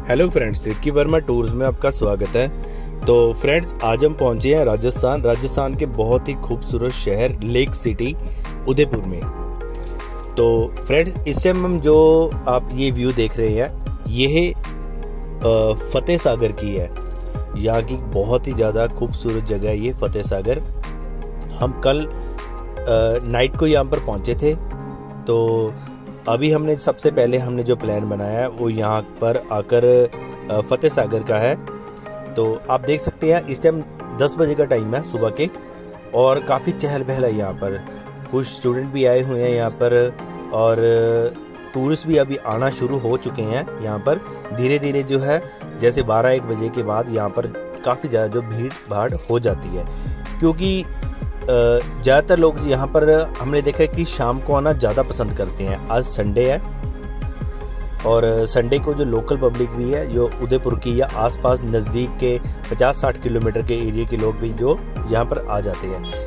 Hello friends, Ricky Verma tours में आपका स्वागत है। तो फ्रेंड्स, आज हम पहुंचे हैं राजस्थान के बहुत ही खूबसूरत शहर लेक सिटी उदयपुर में। तो फ्रेंड्स, इस टाइम हम जो आप ये व्यू देख रहे हैं ये फतेह सागर की है। यहाँ की बहुत ही ज़्यादा खूबसूरत जगह है ये फतेह सागर। हम कल नाइट को यहाँ पर पहुँचे थे। तो अभी हमने सबसे पहले जो प्लान बनाया है वो यहाँ पर आकर फतेह सागर का है। तो आप देख सकते हैं इस टाइम 10 बजे का टाइम है सुबह के, और काफ़ी चहल पहल है यहाँ पर। कुछ स्टूडेंट भी आए हुए हैं यहाँ पर, और टूरिस्ट भी अभी आना शुरू हो चुके हैं यहाँ पर। धीरे धीरे जो है जैसे 12-1 बजे के बाद यहाँ पर काफ़ी ज़्यादा जो भीड़ भाड़ हो जाती है, क्योंकि ज़्यादातर लोग यहाँ पर हमने देखा है कि शाम को आना ज़्यादा पसंद करते हैं। आज संडे है और संडे को जो लोकल पब्लिक भी है जो उदयपुर की या आसपास नज़दीक के 50-60 किलोमीटर के एरिया के लोग भी जो यहाँ पर आ जाते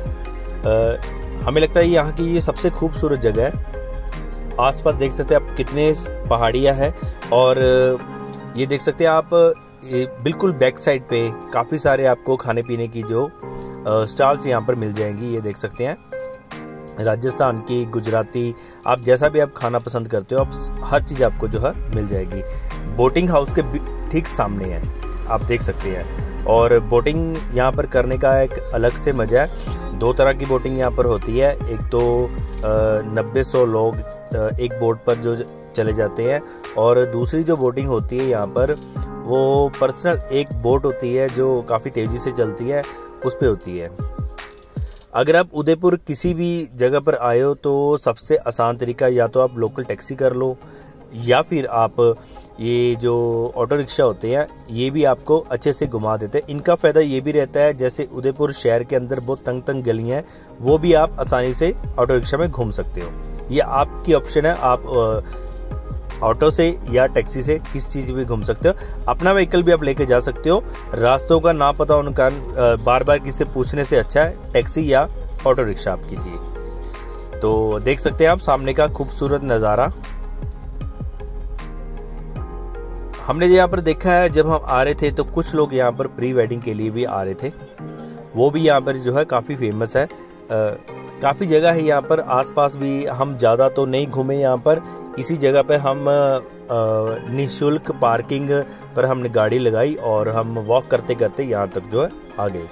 हैं। हमें लगता है यहाँ की ये सबसे खूबसूरत जगह है। आसपास देख सकते हैं आप कितने पहाड़ियाँ हैं, और ये देख सकते हैं आप बिल्कुल बैक साइड पे काफ़ी सारे आपको खाने पीने की जो स्टॉल्स यहाँ पर मिल जाएंगी। ये देख सकते हैं राजस्थान की, गुजराती, आप जैसा भी आप खाना पसंद करते हो आप हर चीज़ आपको जो है मिल जाएगी। बोटिंग हाउस के ठीक सामने है, आप देख सकते हैं। और बोटिंग यहाँ पर करने का एक अलग से मज़ा है। 2 तरह की बोटिंग यहाँ पर होती है। एक तो 90-100 लोग एक बोट पर जो चले जाते हैं, और दूसरी जो बोटिंग होती है यहाँ पर वो पर्सनल एक बोट होती है जो काफ़ी तेज़ी से चलती है, उस पे होती है। अगर आप उदयपुर किसी भी जगह पर आए हो तो सबसे आसान तरीका या तो आप लोकल टैक्सी कर लो, या फिर आप ये जो ऑटो रिक्शा होते हैं ये भी आपको अच्छे से घुमा देते हैं। इनका फ़ायदा ये भी रहता है जैसे उदयपुर शहर के अंदर बहुत तंग गलियाँ हैं, वो भी आप आसानी से ऑटो रिक्शा में घूम सकते हो। ये आपकी ऑप्शन है, आप ऑटो से या टैक्सी से किस चीज़ भी घूम सकते हो। अपना व्हीकल भी आप लेके जा सकते हो। रास्तों का ना पता होने कारण बार बार किसी से पूछने से अच्छा है टैक्सी या ऑटो रिक्शा आप कीजिए। तो देख सकते हैं आप सामने का खूबसूरत नज़ारा। हमने यहाँ पर देखा है जब हम आ रहे थे तो कुछ लोग यहाँ पर प्री वेडिंग के लिए भी आ रहे थे, वो भी यहाँ पर जो है काफ़ी फेमस है। काफ़ी जगह है यहाँ पर आसपास भी। हम ज़्यादा तो नहीं घूमे यहाँ पर, इसी जगह पे हम निःशुल्क पार्किंग पर हमने गाड़ी लगाई और हम वॉक करते करते यहाँ तक जो है आ गए।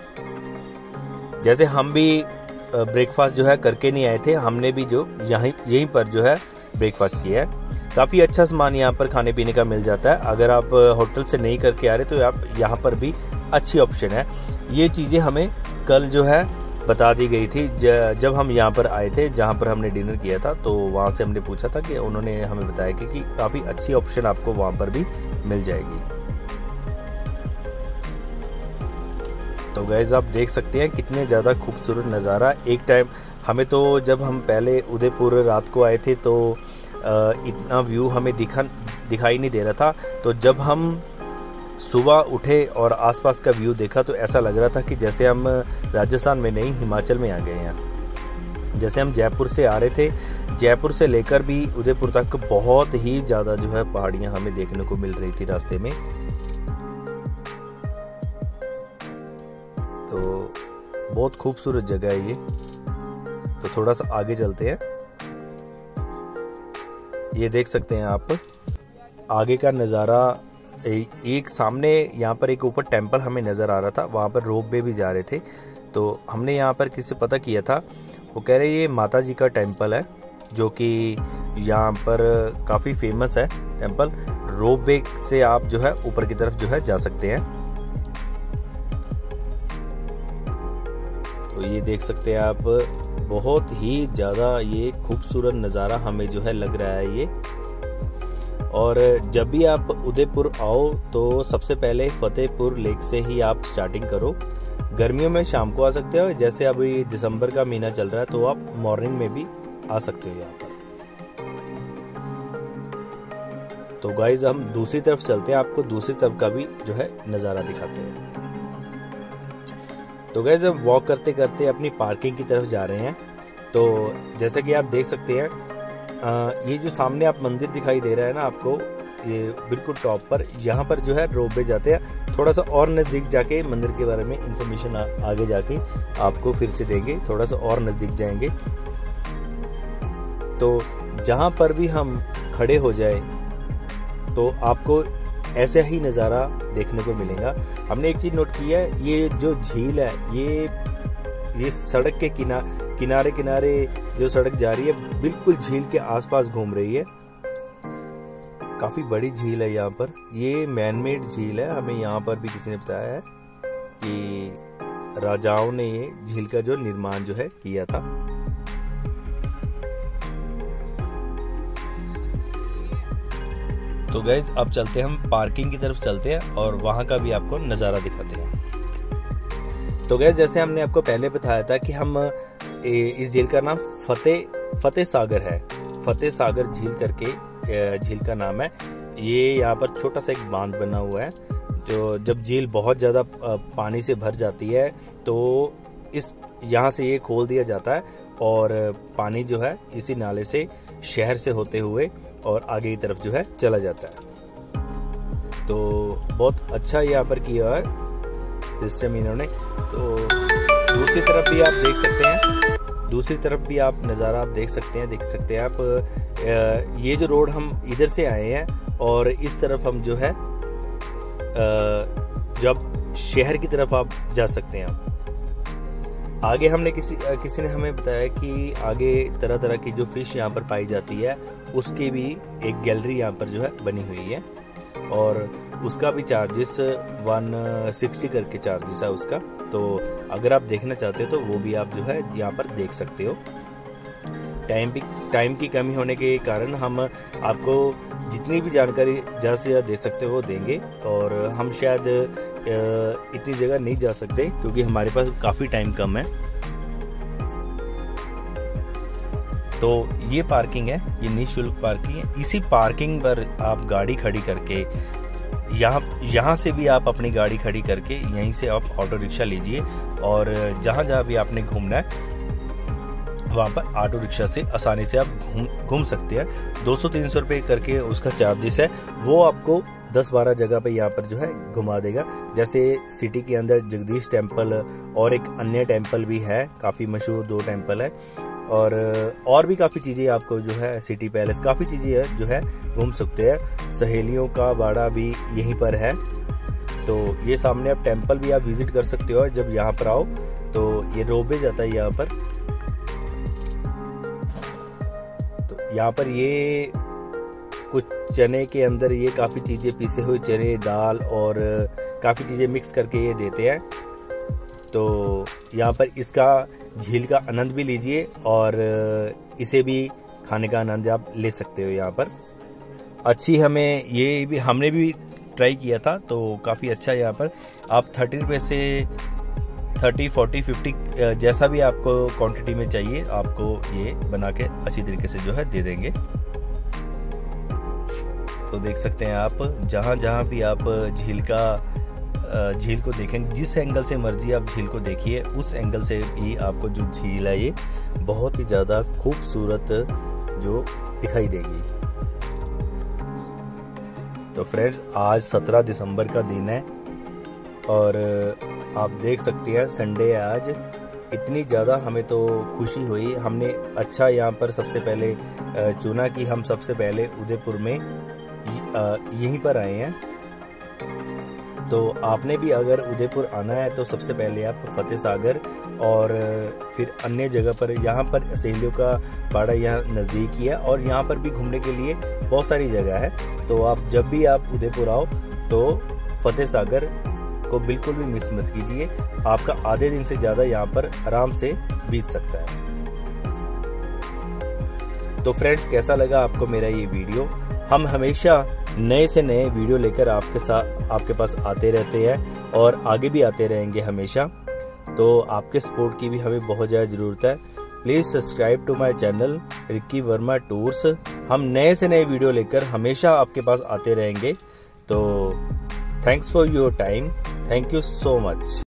जैसे हम भी ब्रेकफास्ट जो है करके नहीं आए थे, हमने भी जो यहीं पर जो है ब्रेकफास्ट किया है। काफ़ी अच्छा सामान यहाँ पर खाने पीने का मिल जाता है। अगर आप होटल से नहीं करके आ रहे तो आप यहाँ पर भी अच्छी ऑप्शन है। ये चीज़ें हमें कल जो है बता दी गई थी जब हम यहाँ पर आए थे, जहाँ पर हमने डिनर किया था। तो वहाँ से हमने पूछा था कि उन्होंने हमें बताया कि काफ़ी अच्छी ऑप्शन आपको वहाँ पर भी मिल जाएगी। तो गाइस, आप देख सकते हैं कितने ज़्यादा खूबसूरत नज़ारा। एक टाइम हमें तो जब हम पहले उदयपुर रात को आए थे तो इतना व्यू हमें दिखाई नहीं दे रहा था। तो जब हम सुबह उठे और आसपास का व्यू देखा तो ऐसा लग रहा था कि जैसे हम राजस्थान में नहीं हिमाचल में आ गए हैं। जैसे हम जयपुर से आ रहे थे, जयपुर से लेकर भी उदयपुर तक बहुत ही ज़्यादा जो है पहाड़ियाँ हमें देखने को मिल रही थी रास्ते में। तो बहुत खूबसूरत जगह है ये। तो थोड़ा सा आगे चलते हैं। ये देख सकते हैं आप आगे का नज़ारा। एक सामने यहाँ पर एक ऊपर टेंपल हमें नज़र आ रहा था, वहाँ पर रोप वे भी जा रहे थे। तो हमने यहाँ पर किसी से पता किया था, वो कह रहे ये माता जी का टेंपल है जो कि यहाँ पर काफ़ी फेमस है टेंपल। रोप वे से आप जो है ऊपर की तरफ जो है जा सकते हैं। तो ये देख सकते हैं आप, बहुत ही ज़्यादा ये खूबसूरत नज़ारा हमें जो है लग रहा है ये। और जब भी आप उदयपुर आओ तो सबसे पहले फतेहपुर लेक से ही आप स्टार्टिंग करो। गर्मियों में शाम को आ सकते हो, जैसे अभी दिसंबर का महीना चल रहा है तो आप मॉर्निंग में भी आ सकते हो यहाँ पर। तो गाइज, हम दूसरी तरफ चलते हैं, आपको दूसरी तरफ का भी जो है नज़ारा दिखाते हैं। तो गाइज, हम वॉक करते करते अपनी पार्किंग की तरफ जा रहे हैं। तो जैसे कि आप देख सकते हैं ये जो सामने आप मंदिर दिखाई दे रहा है ना आपको, ये बिल्कुल टॉप पर यहाँ पर जो है रोपवे जाते हैं। थोड़ा सा और नज़दीक जाके मंदिर के बारे में इंफॉर्मेशन आगे जाके आपको फिर से देंगे, थोड़ा सा और नज़दीक जाएंगे। तो जहाँ पर भी हम खड़े हो जाए तो आपको ऐसा ही नज़ारा देखने को मिलेगा। हमने एक चीज़ नोट की है, ये जो झील है ये सड़क के किनारे किनारे जो सड़क जा रही है बिल्कुल झील के आसपास घूम रही है। काफ़ी बड़ी झील है यहाँ पर, ये मैन मेड झील है। हमें यहाँ पर भी किसी ने बताया है कि राजाओं ने ये झील का जो निर्माण जो है किया था। तो गाइस अब चलते हैं, हम पार्किंग की तरफ चलते हैं और वहां का भी आपको नज़ारा दिखाते हैं। तो गाइस जैसे हमने आपको पहले बताया था कि हम इस झील का नाम फतेह सागर है। फतेह सागर झील करके झील का नाम है। ये यहाँ पर छोटा सा एक बांध बना हुआ है, जो जब झील बहुत ज़्यादा पानी से भर जाती है तो इस यहाँ से ये खोल दिया जाता है और पानी जो है इसी नाले से शहर से होते हुए और आगे की तरफ जो है चला जाता है। तो बहुत अच्छा यहाँ पर किया है सिस्टम इन्होंने। तो दूसरी तरफ भी आप देख सकते हैं, दूसरी तरफ भी आप नज़ारा आप देख सकते हैं आप। ये जो रोड हम इधर से आए हैं और इस तरफ हम जो है जब शहर की तरफ आप जा सकते हैं। आगे हमने किसी ने हमें बताया कि आगे तरह तरह की जो फिश यहाँ पर पाई जाती है उसकी भी एक गैलरी यहाँ पर जो है बनी हुई है और उसका भी चार्जेस 160 करके चार्जेस है उसका। तो अगर आप देखना चाहते हो तो वो भी आप जो है यहाँ पर देख सकते हो। टाइम की कमी होने के कारण हम आपको जितनी भी जानकारी ज़्यादा से ज़्यादा दे सकते हो वो देंगे और हम शायद इतनी जगह नहीं जा सकते क्योंकि हमारे पास काफ़ी टाइम कम है। तो ये पार्किंग है, ये निःशुल्क पार्किंग है। इसी पार्किंग पर आप गाड़ी खड़ी करके यहाँ से भी आप अपनी गाड़ी खड़ी करके यहीं से आप ऑटो रिक्शा लीजिए और जहाँ जहाँ भी आपने घूमना है वहाँ पर ऑटो रिक्शा से आसानी से आप घूम सकते हैं। 200-300 रुपये करके उसका चार्जेस है। वो आपको 10-12 जगह पे यहाँ पर जो है घुमा देगा। जैसे सिटी के अंदर जगदीश टेम्पल और एक अन्य टेम्पल भी है, काफ़ी मशहूर 2 टेम्पल है और भी काफ़ी चीज़ें आपको जो है सिटी पैलेस काफ़ी चीज़ें जो है घूम सकते हैं। सहेलियों का बाड़ा भी यहीं पर है। तो ये सामने आप टेम्पल भी आप विजिट कर सकते हो जब यहाँ पर आओ। तो ये रोपवे जाता है यहाँ पर। तो यहाँ पर ये कुछ चने के अंदर ये काफ़ी चीज़ें पिसे हुए चने, दाल और काफ़ी चीज़ें मिक्स करके ये देते हैं। तो यहाँ पर इसका झील का आनंद भी लीजिए और इसे भी खाने का आनंद आप ले सकते हो यहाँ पर। अच्छी हमें ये भी हमने भी ट्राई किया था तो काफ़ी अच्छा यहाँ पर आप 30 रुपये से 30, 40, 50 जैसा भी आपको क्वांटिटी में चाहिए आपको ये बना के अच्छी तरीके से जो है दे देंगे। तो देख सकते हैं आप जहाँ जहाँ भी आप झील को देखें, जिस एंगल से मर्जी आप झील को देखिए उस एंगल से भी आपको जो झील है ये बहुत ही ज़्यादा खूबसूरत जो दिखाई देगी। तो फ्रेंड्स आज 17 दिसंबर का दिन है और आप देख सकते हैं संडे है आज। इतनी ज़्यादा हमें तो खुशी हुई। हमने अच्छा यहाँ पर सबसे पहले चुना कि हम सबसे पहले उदयपुर में यहीं पर आए हैं। तो आपने भी अगर उदयपुर आना है तो सबसे पहले आप फतेह सागर और फिर अन्य जगह पर, यहाँ पर सहेलियों का बाड़ा यहाँ नज़दीक ही है और यहाँ पर भी घूमने के लिए बहुत सारी जगह है। तो आप जब भी आप उदयपुर आओ तो फतेह सागर को बिल्कुल भी मिस मत कीजिए। आपका आधे दिन से ज़्यादा यहाँ पर आराम से बीत सकता है। तो फ्रेंड्स कैसा लगा आपको मेरा ये वीडियो? हम हमेशा नए से नए वीडियो लेकर आपके पास आते रहते हैं और आगे भी आते रहेंगे हमेशा। तो आपके सपोर्ट की भी हमें बहुत ज़्यादा ज़रूरत है। Please subscribe to my channel Ricky Verma tours. हम नए से नए वीडियो लेकर हमेशा आपके पास आते रहेंगे। तो thanks for your time. Thank you so much.